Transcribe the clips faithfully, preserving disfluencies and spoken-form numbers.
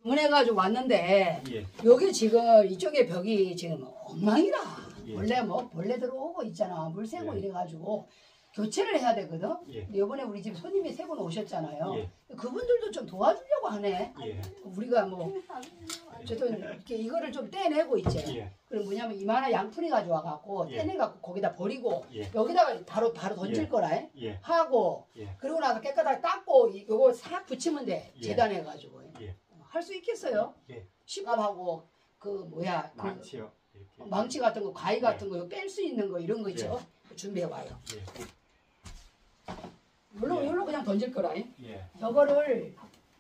주문해가지고 왔는데 예. 여기 지금 이쪽에 벽이 지금 엉망이라. 예. 원래 뭐 벌레 들어오고 있잖아. 물 새고 예. 이래가지고 교체를 해야 되거든. 예. 근데 이번에 우리 집 손님이 세 분 오셨잖아요. 예. 그분들도 좀 도와주려고 하네. 예. 우리가 뭐 어쨌든 이렇게 이거를 좀 떼내고 있지. 예. 그럼 뭐냐면 이만한 양푼이 가져와갖고 예. 떼내갖고 거기다 버리고 예. 여기다가 바로 바로 던질 예. 거라 해. 예. 하고 예. 그리고 나서 깨끗하게 닦고 이- 요거 싹 붙이면 돼. 예. 재단해가지고. 예. 할 수 있겠어요? 예. 시갑하고 그 뭐야 그 망치요. 이렇게. 망치 같은 거, 가위 같은 거, 뺄 수 있는 거 이런 거 있죠? 예. 준비해 와요. 예. 물론 예. 이걸로 그냥 던질 거라. 예. 저거를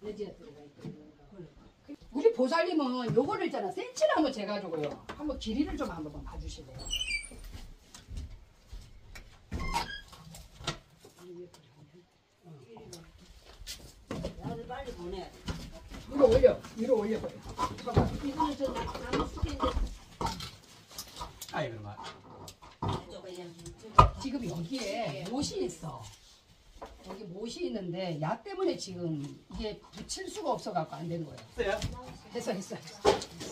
우리 보살님은 요거를 있잖아 센치를 한번 재가지고요. 한번 길이를 좀 한번 봐주실래요? 나를 빨리 보내야 돼. 위로 올려, 위로 올려버려. 봐봐. 이거는 저 나무 숲인데 아이 그러면. 지금 여기에 못이 있어. 여기 못이 있는데 야 때문에 지금 이게 붙일 수가 없어갖고 안 된 거예요. 써요? 했어, 했어, 했어.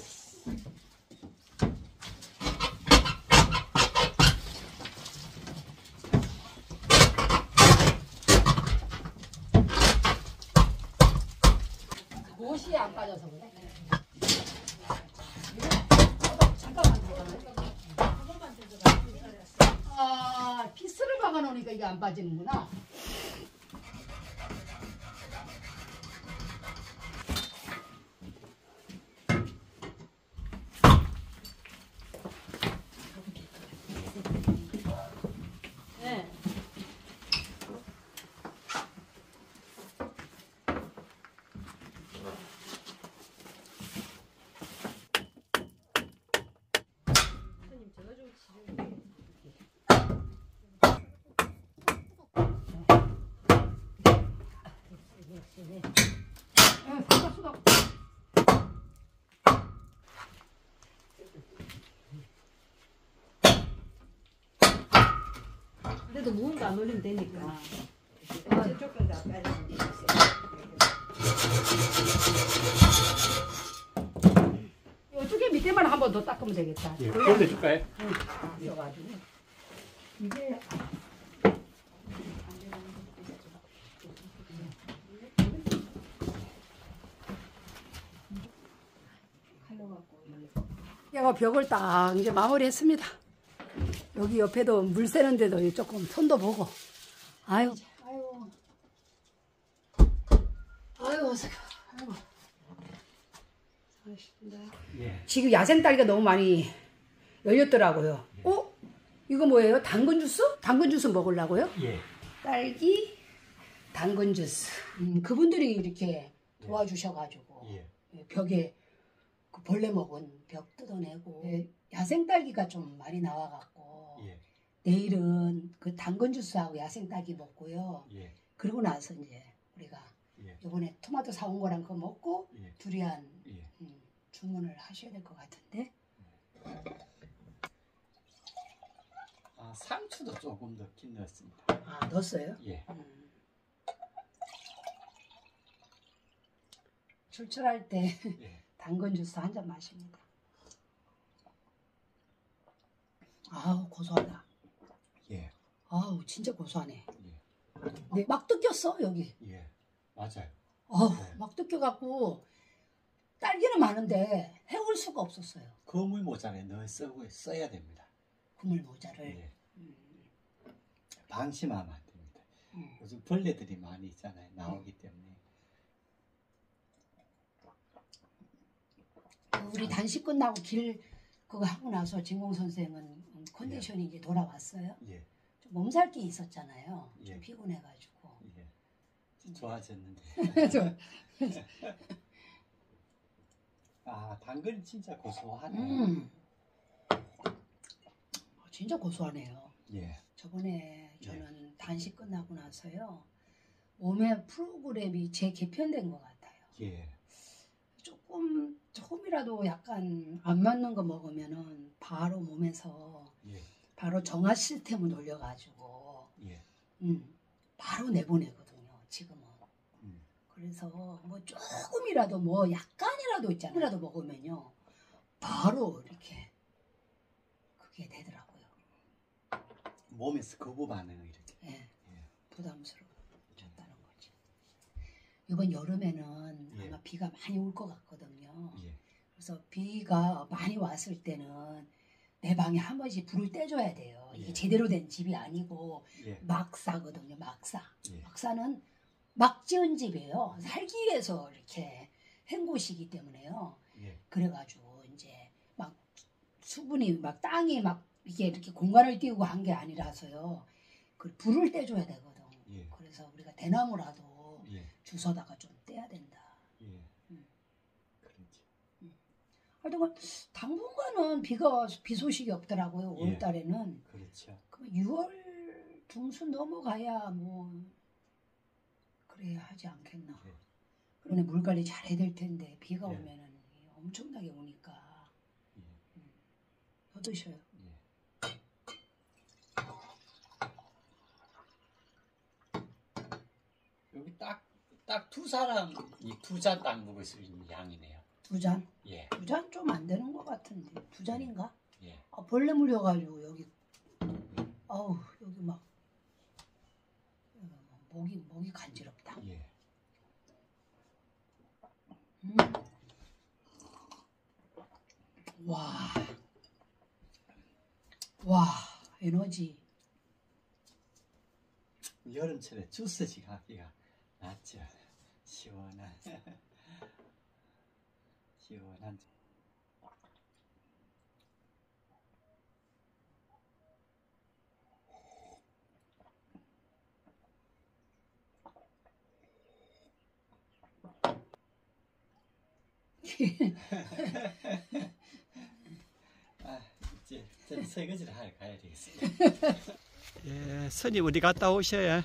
못이 안 빠져서 그래. 잠깐만, 잠깐만. 아, 피스를 박아놓으니까 이게 안 빠지는구나. 네. 예, 수다, 수다. 그래도 무거운 거 안 올리면 되니까. 아, 조금 더 빨리. 이쪽에 밑에만 한 번 더 닦으면 되겠다. 예. 돌려줄까요? 있어가지고 이게 제가 벽을 딱 이제 마무리했습니다. 여기 옆에도 물 새는데도 조금 손도 보고. 아유, 아유, 아유, 어서 아유. 예. 지금 야생 딸기가 너무 많이 열렸더라고요. 어? 이거 뭐예요? 당근 주스? 당근 주스 먹으려고요? 예. 딸기, 당근 주스. 음, 그분들이 이렇게 도와주셔가지고 예. 벽에 그 벌레 먹은 벽 뜯어내고 야생 딸기가 좀 많이 나와갖고 예. 내일은 그 당근 주스하고 야생 딸기 먹고요. 예. 그러고 나서 이제 우리가 예. 이번에 토마토 사온 거랑 그거 먹고 예. 두리안 예. 음, 주문을 하셔야 될 것 같은데. 아, 상추도 조금 넣긴 넣었습니다. 아, 넣었어요? 예. 음. 출출할 때 예. 당근 주스 한 잔 마십니다. 아우 고소하다. 예. 아우 진짜 고소하네. 예. 네, 막 뜯겼어 여기. 예. 맞아요. 아우 네. 막 뜯겨갖고 딸기는 많은데 해올 수가 없었어요. 거물 모자에 넣어 쓰고 써야 됩니다. 그물 모자를. 예. 음, 방심하면 안 됩니다. 음. 요즘 벌레들이 많이 있잖아요. 나오기 때문에. 우리 단식 끝나고 길 그거 하고 나서 진공 선생은 컨디션이 이제 돌아왔어요. 예. 좀 몸살기 있었잖아요. 좀 예. 피곤해가지고. 예. 좀 좋아졌는데. 저- 아, 당근 진짜 고소하네. 음. 진짜 고소하네요. 예. 저번에 저는 단식 끝나고 나서요. 몸의 프로그램이 재개편된 것 같아요. 예. 조금 조금이라도 약간 안 맞는 거 먹으면은 바로 몸에서 예. 바로 정화 시스템을 돌려가지고 예. 음, 바로 내보내거든요. 지금은. 음. 그래서 뭐 조금이라도 뭐 약간이라도 콩이라도 있잖아요. 콩이라도 먹으면요 바로 이렇게 그게 되더라고요. 몸에서 거부 반응을 이렇게. 예, 예. 부담스러워졌다는 거지. 이번 여름에는 예. 아마 비가 많이 올 것 같거든요. 예. 그래서 비가 많이 왔을 때는 내 방에 한 번씩 불을 떼줘야 돼요. 이게 예. 제대로 된 집이 아니고 예. 막 싸거든요. 막 싸. 예. 막 싸는 막 지은 집이에요. 살기 위해서 이렇게 한 곳이기 때문에요. 예. 그래가지고 이제 막 수분이 막 땅이 막 이게 이렇게 공간을 띄우고 한 게 아니라서요. 그 불을 떼줘야 되거든. 예. 그래서 우리가 대나무라도 예. 주워다가 좀 떼야 된다. 예. 음. 그렇지. 하여튼 당분간은 비가 비 소식이 없더라고요. 예. 오월 달에는. 그렇죠. 그럼 유월 중순 넘어가야 뭐 그래야 하지 않겠나. 예. 그러네 물 관리 잘해야 될 텐데 비가 예. 오면은 엄청나게 오니까. 예. 더 드셔요. 예. 여기 딱 딱 두 사람 이 두 잔 딱 먹을 수 있는 양이네요. 두 잔? 예. 두 잔 좀 안 되는 것 같은데. 두 잔인가? 예. 아, 벌레 물려가지고 여기 아우 여기 막 어, 목이 목이 간지럽다. 예. 음. 와, 와 에너지. 여름철에 주스지 하기가 낫죠. 시원한 시원한. 아, 이제 전 설거지를 하러 가야 되겠습니다. 예, 선이 어디 갔다 오셔야?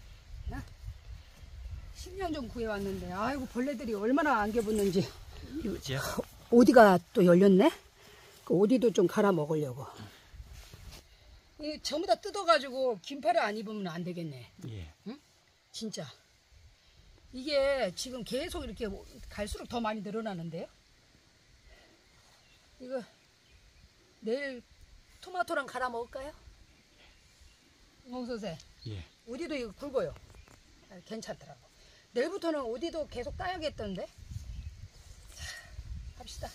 식량 좀 구해왔는데 아이고 벌레들이 얼마나 안개 붙는지. 이거지요? 오디가 또 열렸네. 그 오디도 좀 갈아 먹으려고. 이 전부 다 뜯어가지고 긴팔을 안 입으면 안 되겠네. 예. 응? 진짜. 이게 지금 계속 이렇게 갈수록 더 많이 늘어나는데요. 이거 내일 토마토랑 갈아 먹을까요? 홍선생. 예. 오디도 이거 굵어요. 아, 괜찮더라고. 내일부터는 오디도 계속 따야겠던데. 자, 합시다.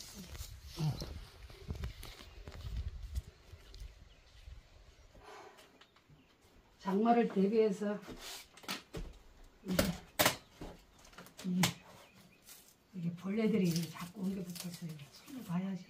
장마를 대비해서 이제 이게, 이게 벌레들이 자꾸 옮겨 붙어서 이렇게 손을 봐야지.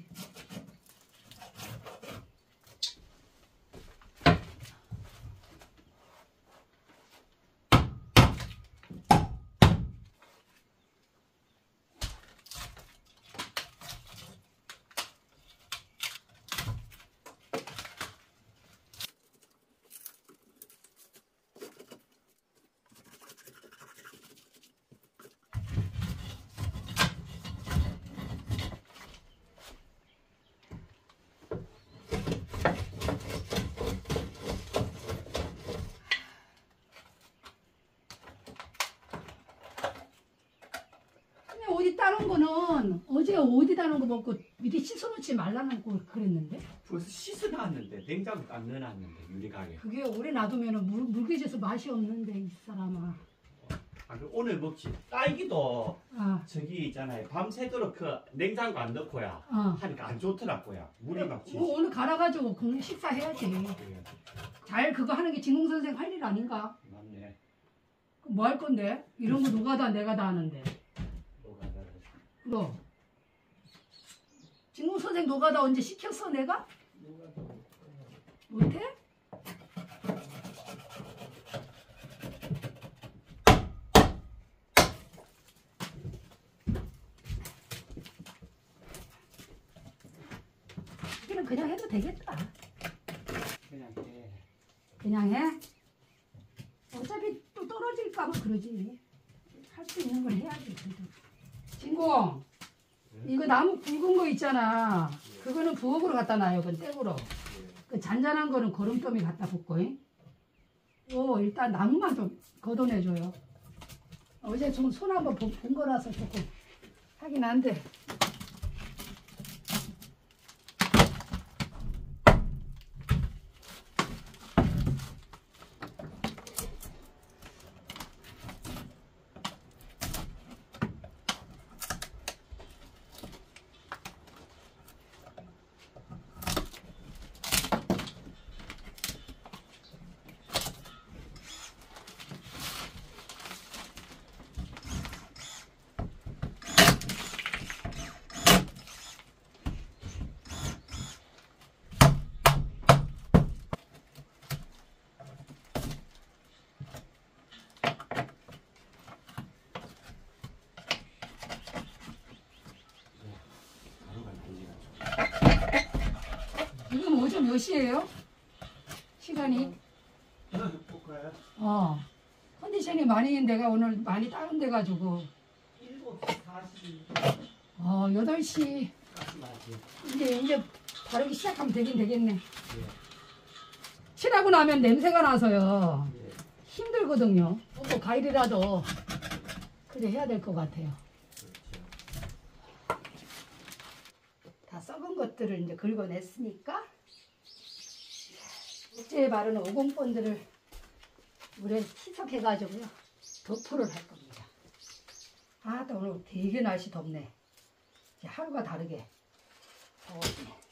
어디 따는 거는 어제 어디 따는 거 먹고 미리 씻어놓지 말라는 거 그랬는데 벌써 씻어놨는데 냉장고 안 넣어놨는데 유리가게. 그게 오래 놔두면 물, 물개져서 맛이 없는데 이 사람아. 아, 그 오늘 먹지. 딸기도 아, 저기 있잖아요. 밤새도록 그 냉장고 안 넣고야 어. 하니까 안 좋더라고요. 물이 막 지. 뭐 오늘 갈아가지고 공 식사해야지. 잘 그거 하는 게 진공 선생 할 일 아닌가? 맞네. 뭐 할 건데? 이런 거 누가 다 내가 다 하는데. 노가다를. 그럼 진공 선생 노가다 언제 시켰어 내가? 못해? 이거는 그냥 해도 되겠다. 그냥 해. 그냥 해? 어차피 또 떨어질까봐 그러지. 할 수 있는 걸 해야지. 그래도. 진공, 이거 나무 굵은 거 있잖아. 그거는 부엌으로 갖다 놔요. 그건 땡으로. 그 잔잔한 거는 거름더미 갖다 붓고. 오, 일단 나무만 좀 걷어내줘요. 어제 좀 손 한번 본 거라서 조금 하긴 한데. 몇 시예요? 시간이? 볼까요? 어. 컨디션이 많이 내가 오늘 많이 다운돼가지고. 일곱 시 사십 어, 여덟 시. 이제, 이제 바르기 시작하면 되긴 되겠네. 예. 칠하고 나면 냄새가 나서요. 예. 힘들거든요. 또 과일이라도 그래 해야 될 것 같아요. 다 썩은 것들을 이제 긁어냈으니까 목재에 바르는 오공본드를 물에 희석해가지고요 도포를 할 겁니다. 아, 또 오늘 되게 날씨 덥네. 이제 하루가 다르게 더워지네.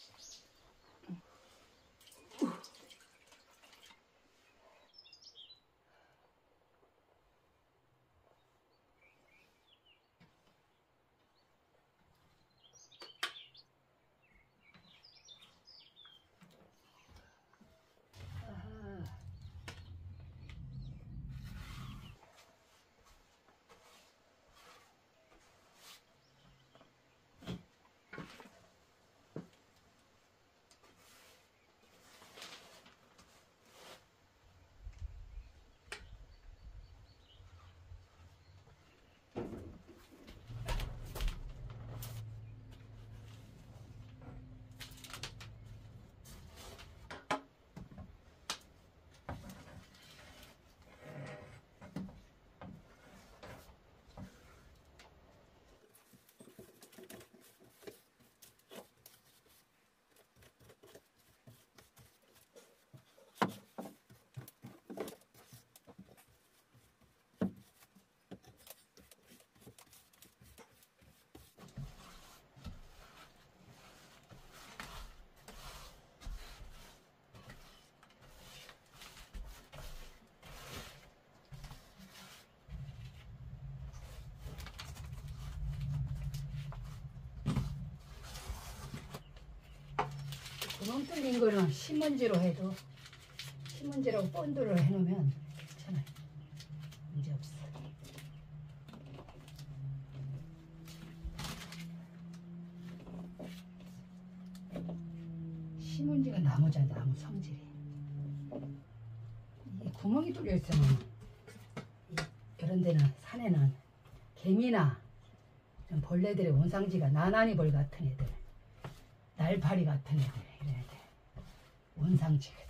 구멍 뚫린 거는 신문지로 해도 신문지로 본드를 해놓으면 괜찮아요. 문제 없어. 신문지가 나무잖아, 나무 성질이. 이 구멍이 뚫려 있으면 이런 데는 산에는 개미나 이런 벌레들의 원상지가 나나니 벌 같은 애들, 날파리 같은 애들, 이런 애들 원상지거든.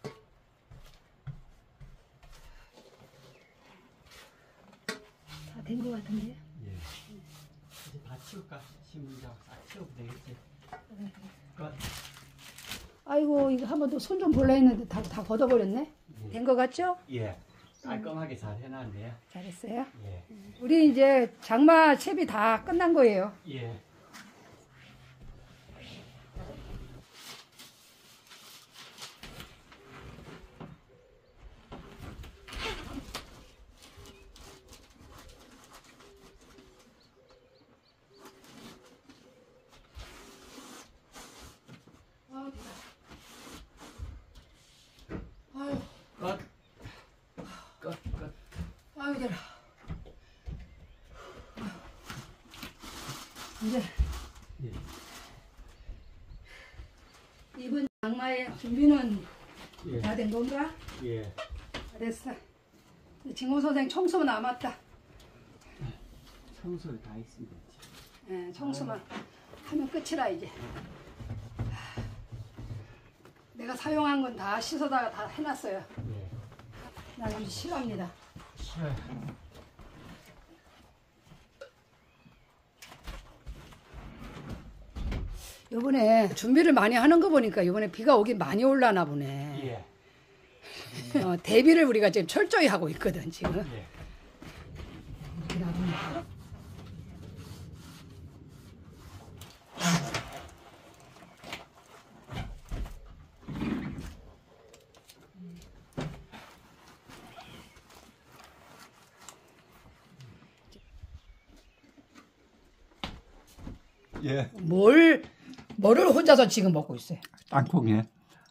다 된 것 같은데요? 예. 이제 다 치울까? 신문지하고 싹 치우면 되겠지. 끝. 아이고, 이거 한 번 더 손 좀 볼라 했는데 다, 다 걷어버렸네? 예. 된 것 같죠? 예. 깔끔하게 잘 해놨네요. 잘했어요. 예. 우리 이제 장마 채비 다 끝난 거예요. 예. 아유, 끝. 끝. 끝. 아유, 되라. 이제 예. 이번 장마의 준비는 예. 다 된 건가? 예. 다 됐어. 진공 선생 청소 남았다. 청소를 다 했습니다. 예, 청소만 하면 끝이라 이제. 내가 사용한 건 다 씻어다가 다 해놨어요. 예. 난 아주 싫어합니다. 싫어요. 요번에 준비를 많이 하는 거 보니까 요번에 비가 오긴 많이 올라나 보네. 예. 어, 대비를 우리가 지금 철저히 하고 있거든 지금. 예. 이렇게 놔두면. 예. 뭘 뭐를 혼자서 지금 먹고 있어요? 땅콩에.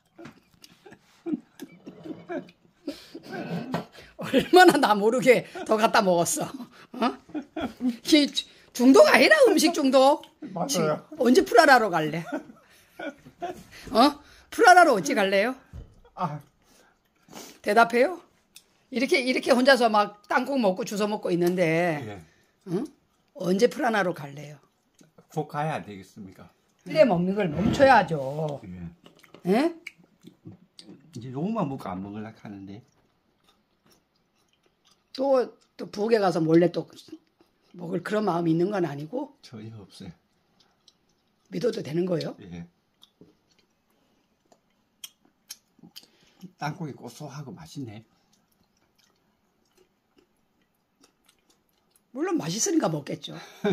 얼마나 나 모르게 더 갖다 먹었어. 어? 이게 중독 아니라 음식 중독. 맞아요. 지금 언제 프라라로 갈래? 어? 프라나로 어찌 갈래요? 아, 대답해요? 이렇게 이렇게 혼자서 막 땅콩 먹고 주워 먹고 있는데 예. 응? 언제 프라나로 갈래요? 곧 가야 되겠습니까? 그래 먹는 걸 멈춰야죠. 예. 예? 이제 요것만 먹고 안 먹으려고 하는데. 또, 또 부엌에 가서 몰래 또 먹을 그런 마음이 있는 건 아니고 전혀 없어요. 믿어도 되는 거예요? 예. 땅콩이 고소하고 맛있네. 물론 맛있으니까 먹겠죠.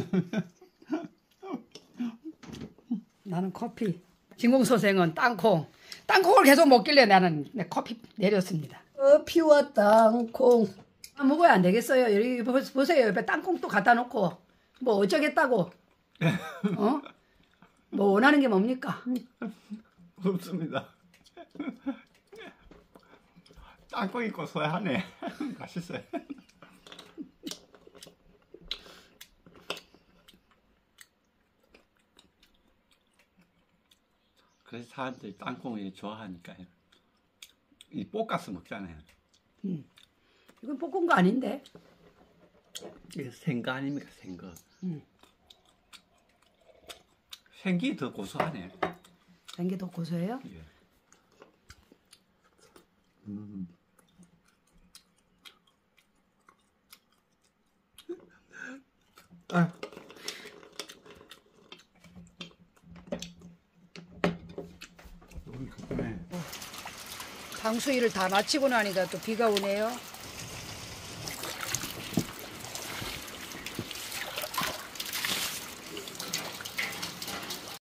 나는 커피. 진공 선생은 땅콩. 땅콩을 계속 먹길래 나는 내 커피 내렸습니다. 커피와 땅콩. 아, 먹어야 안 되겠어요. 여기 보- 보세요. 옆에 땅콩 또 갖다 놓고 뭐 어쩌겠다고. 어? 뭐 원하는 게 뭡니까? 없습니다. 땅콩이 고소하네. 맛있어요. 그래서 사람들이 땅콩을 좋아하니까요. 이 볶아서 먹잖아요. 이건 볶은 거 아닌데. 이게 생거 아닙니까? 생거. 음. 생기 더 고소하네. 된 게 더 고소해요? 예. 음. 아. 방수일을 다 마치고 나니까 또 비가 오네요.